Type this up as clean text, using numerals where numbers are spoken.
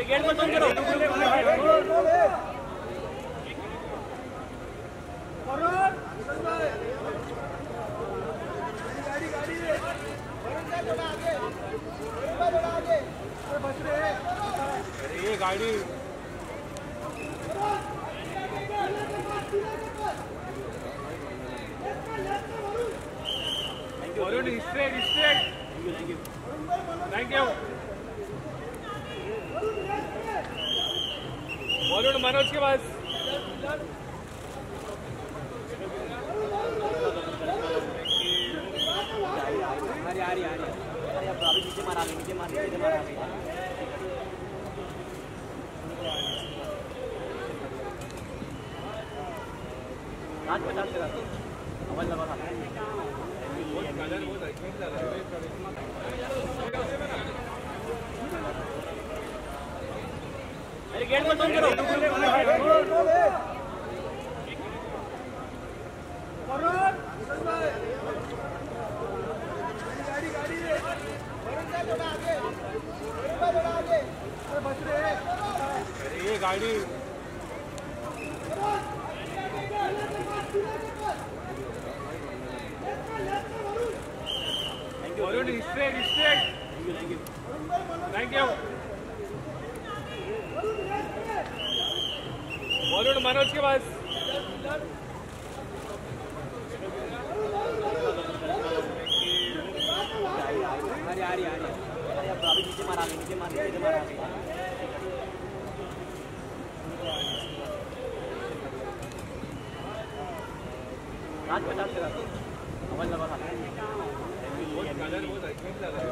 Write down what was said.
Gate मत बंद करो। ये गाड़ी थैंक यू बॉलीवुड मनोज के पास नीचे मारा आज 50 लगा आवाज लगा था कलर बहुत अच्छा लग रहा है। गेट मत बंद करो। ये गाड़ी थैंक यू बॉलीवुड मनोज के पास नीचे मारा आज 50 लगा आवाज लगा था कलर बहुत अच्छा लग रहा है।